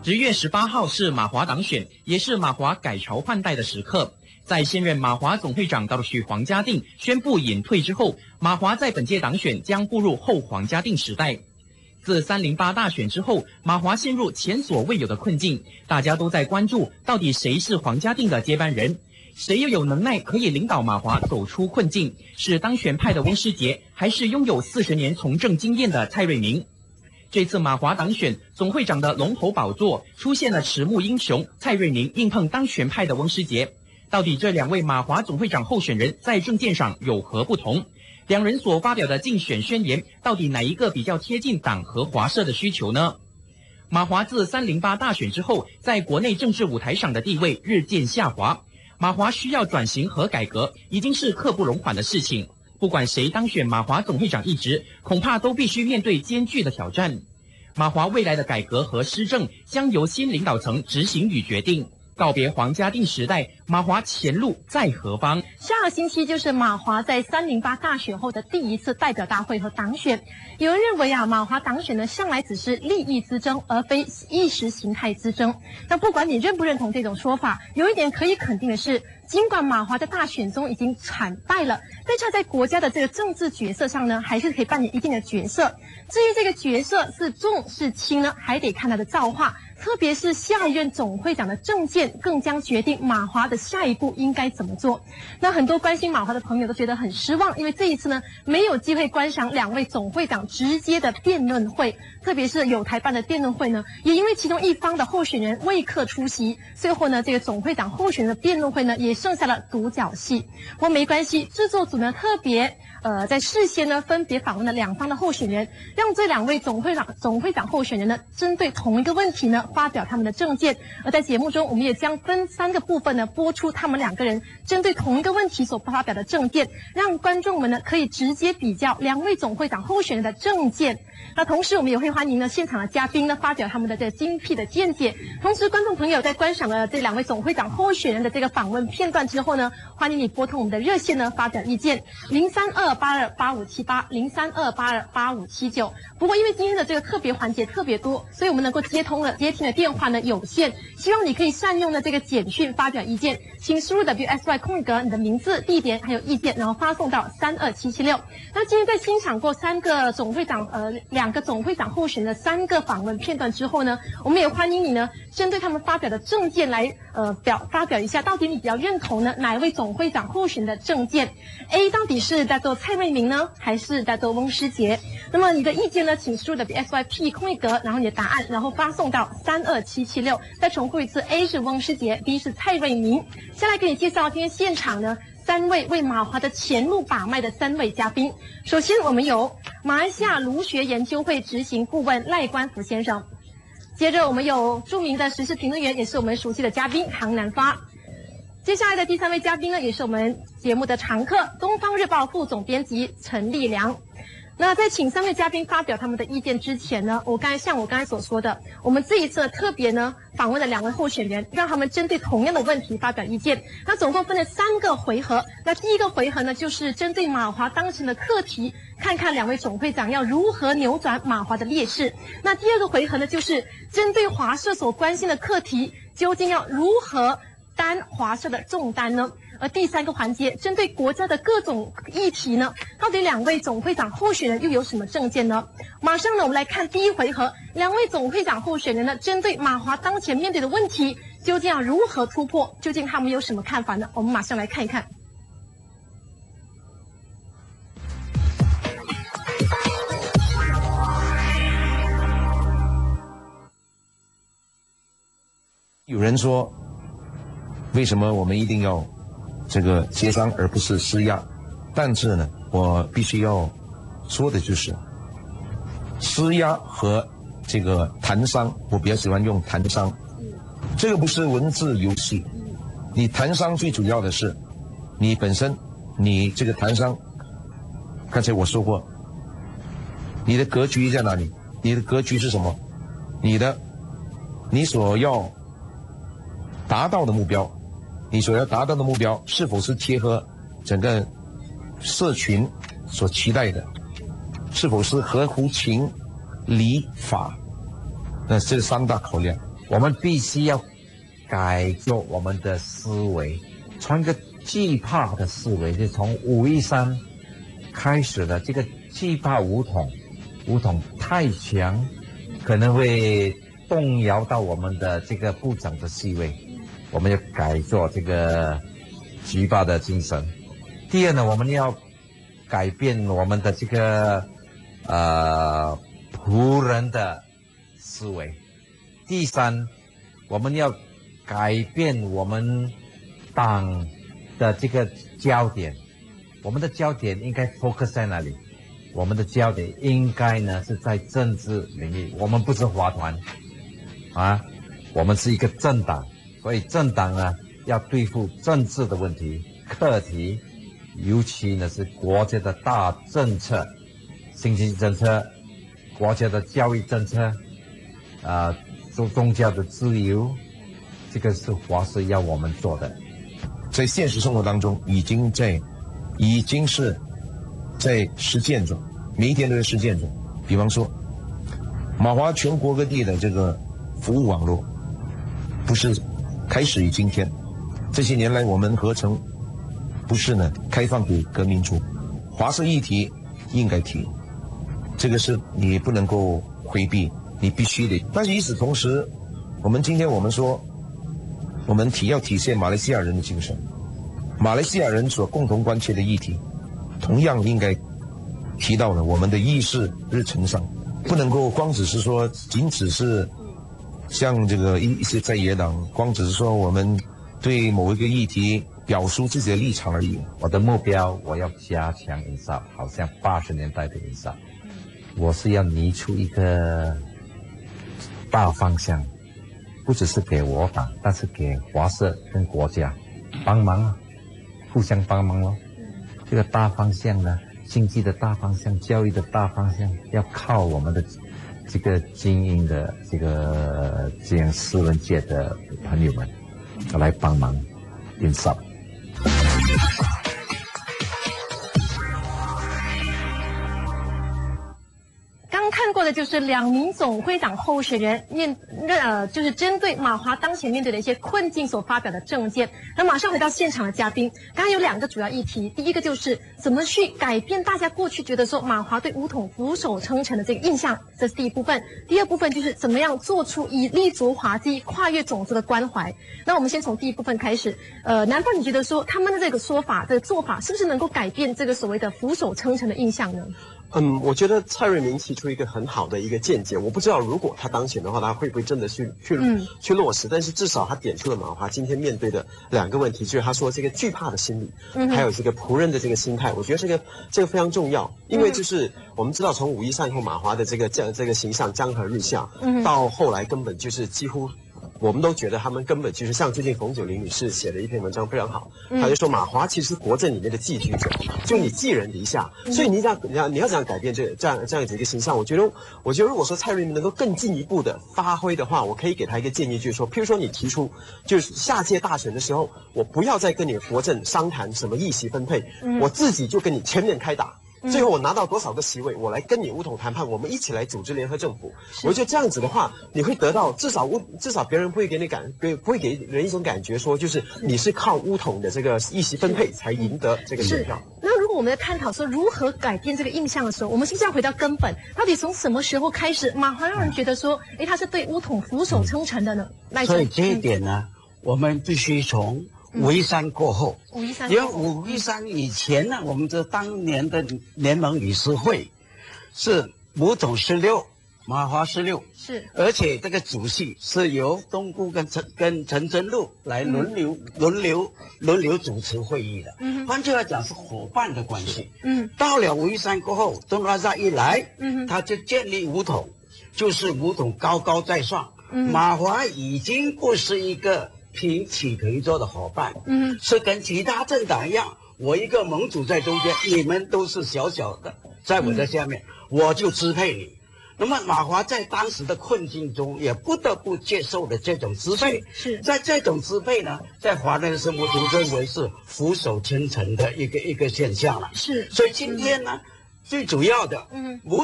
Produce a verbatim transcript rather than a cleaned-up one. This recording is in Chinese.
十月十八号是马华党选，也是马华改朝换代的时刻。在现任马华总会长道旭黄家定宣布隐退之后，马华在本届党选将步入后黄家定时代。自三零八大选之后，马华陷入前所未有的困境，大家都在关注到底谁是黄家定的接班人，谁又有能耐可以领导马华走出困境？是当选派的温师杰，还是拥有四十年从政经验的蔡瑞明？这次马华党选总会长的龙头宝座出现了迟暮英雄蔡瑞明硬碰当选派的温师杰，到底这两位马华总会长候选人在政见上有何不同？两人所发表的竞选宣言，到底哪一个比较贴近党和华社的需求呢？马华自三零八大选之后，在国内政治舞台上的地位日渐下滑，马华需要转型和改革，已经是刻不容缓的事情。不管谁当选马华总会长一职，恐怕都必须面对艰巨的挑战。马华未来的改革和施政将由新领导层执行与决定。告别黄家定时代，马华前路在何方？ 下个星期就是马华在三零八大选后的第一次代表大会和党选。有人认为啊，马华党选呢向来只是利益之争，而非意识形态之争。那不管你认不认同这种说法，有一点可以肯定的是，尽管马华在大选中已经惨败了，但是他在国家的这个政治角色上呢，还是可以扮演一定的角色。至于这个角色是重是轻呢，还得看他的造化。特别是下一任总会长的政见，更将决定马华的下一步应该怎么做。那很多关心马华的朋友都觉得很失望，因为这一次呢，没有机会观赏两位总会长直接的辩论会，特别是有台办的辩论会呢，也因为其中一方的候选人未克出席，最后呢，这个总会长候选人的辩论会呢，也剩下了独角戏。不过没关系，制作组呢特别呃在事先呢分别访问了两方的候选人，让这两位总会长总会长候选人呢，针对同一个问题呢，发表他们的政见。而在节目中，我们也将分三个部分呢播出他们两个人针对同一个问题所发表的政见，让观众们呢可以直接比较两位总会长候选人的政见。那同时我们也会欢迎呢现场的嘉宾呢发表他们的这个精辟的见解。同时观众朋友在观赏了这两位总会长候选人的这个访问片段之后呢，欢迎你拨通我们的热线呢发表意见，零三二八二八五七八零三二八二八五七九。不过因为今天的这个特别环节特别多，所以我们能够接通了接听的电话呢有限，希望你可以善用的这个简讯发表意见，请输入 W S Y 空格你的名字、地点还有意见，然后发送到三二七七六。那今天在欣赏过三个总会长呃两个总会长候选的三个访问片段之后呢，我们也欢迎你呢针对他们发表的政见来呃表发表一下，到底你比较认同呢哪一位总会长候选的政见 ？A 到底是叫做蔡瑞明呢，还是叫做翁师杰？那么你的意见呢，请输入 W S Y P 空一格，然后你的答案，然后发送到三二七七六。再重复一次 ，A 是翁师杰 ，B 是蔡瑞明。先来给你介绍今天现场呢三位为马华的前路把脉的三位嘉宾。首先我们有马来西亚儒学研究会执行顾问赖冠福先生，接着我们有著名的时事评论员，也是我们熟悉的嘉宾杭南发。接下来的第三位嘉宾呢，也是我们节目的常客，东方日报副总编辑陈立良。那在请三位嘉宾发表他们的意见之前呢，我刚才像我刚才所说的，我们这一次特别呢访问了两位候选人，让他们针对同样的问题发表意见。那总共分了三个回合。那第一个回合呢，就是针对马华当前的课题，看看两位总会长要如何扭转马华的劣势。那第二个回合呢，就是针对华社所关心的课题，究竟要如何担华社的重担呢？而第三个环节，针对国家的各种议题呢，到底两位总会长候选人又有什么政见呢？马上呢，我们来看第一回合，两位总会长候选人呢，针对马华当前面对的问题，究竟要如何突破？究竟他们有什么看法呢？我们马上来看一看。 有人说，为什么我们一定要这个协商而不是施压？但是呢，我必须要说的就是，施压和这个谈商，我比较喜欢用谈商。这个不是文字游戏，你谈商最主要的是，你本身你这个谈商，刚才我说过，你的格局在哪里？你的格局是什么？你的你所要达到的目标，你所要达到的目标是否是贴合整个社群所期待的？是否是合乎情、理、法？那这三大考量。 我们必须要改做我们的思维，从一个惧怕的思维，就从武夷山开始的这个惧怕武统，武统太强，可能会动摇到我们的这个部长的地位，我们要改做这个惧怕的精神。第二呢，我们要改变我们的这个呃仆人的思维。第三，我们要改变我们党的这个焦点，我们的焦点应该 focus 在哪里？我们的焦点应该呢是在政治领域，我们不是华团啊，我们是一个政党，所以政党呢要对付政治的问题、课题，尤其呢是国家的大政策、经济政策、国家的教育政策，啊，宗宗教的自由，这个是华社要我们做的。 在现实生活当中，已经在，已经是在实践中，每一天都在实践中。比方说，马华全国各地的这个服务网络，不是开始于今天，这些年来我们合成，不是呢开放给革命处，华社议题应该提，这个是你不能够回避，你必须得。但是与此同时，我们今天我们说，我们体要体现马来西亚人的精神，马来西亚人所共同关切的议题，同样应该提到了我们的议事日程上，不能够光只是说，仅只是像这个一一些在野党，光只是说我们对某一个议题表述自己的立场而已。 我的目标，我要加强印刷，好像八十年代的印刷，我是要拟出一个大方向，不只是给我党，但是给华社跟国家帮忙啊，互相帮忙咯。这个大方向呢，经济的大方向、教育的大方向，要靠我们的这个精英的这个这样私人界的朋友们来帮忙印刷。 看过的就是两名总会长候选人面呃，就是针对马华当前面对的一些困境所发表的政见。那马上回到现场的嘉宾，刚刚有两个主要议题，第一个就是怎么去改变大家过去觉得说马华对武统俯首称臣的这个印象，这是第一部分。第二部分就是怎么样做出以立足华裔、跨越种族的关怀。那我们先从第一部分开始，呃，南方你觉得说他们的这个说法、这个做法是不是能够改变这个所谓的俯首称臣的印象呢？ 嗯，我觉得蔡瑞明提出一个很好的一个见解，我不知道如果他当选的话，他会不会真的去去、嗯、去落实？但是至少他点出了马华今天面对的两个问题，就是他说这个惧怕的心理，嗯、还有这个仆人的这个心态，我觉得这个这个非常重要，因为就是我们知道从武夷山以后，马华的这个这这个形象江河日下，嗯、到后来根本就是几乎。我们都觉得他们根本就是像最近冯九龄女士写的一篇文章非常好，她就说马华其实国政里面的寄居者，就你寄人篱下，所以你想你要你要怎样改变这这样这样子一个形象？我觉得我觉得如果说蔡瑞明能够更进一步的发挥的话，我可以给他一个建议，就是说，譬如说你提出就是下届大选的时候，我不要再跟你国政商谈什么议席分配，我自己就跟你全面开打。最后我拿到多少个席位，我来跟你武统谈判，我们一起来组织联合政府。我觉得这样子的话，你会得到至少武至少别人不会给你感不会给人一种感觉说，就是你是靠武统的这个议席分配才赢得这个选票。 那如果我们在探讨说如何改变这个印象的时候，我们是不是要回到根本？到底从什么时候开始，马华让人觉得说，哎，他是对武统俯首称臣的呢？ 嗯、所以这一点呢，嗯、我们必须从。武夷山过后， 武夷山因为武夷山以前呢，我们这当年的联盟理事会是武统十六，马华十六， 是， 而且这个主席是由东姑跟陈跟陈真路来轮流、嗯、轮流轮流主持会议的。嗯，换句话讲是伙伴的关系。嗯，到了武夷山过后，东拉萨一来，嗯，他就建立武统，就是武统高高在上。嗯，马华已经不是一个。平起平坐的伙伴，嗯，是跟其他政党一样，我一个盟主在中间，你们都是小小的，在我的下面，嗯、我就支配你。那么马华在当时的困境中，也不得不接受了这种支配。 是， 在这种支配呢，在华人生活中认为是俯首称臣的一个一个现象了。 是， 所以今天呢，嗯、最主要的，嗯，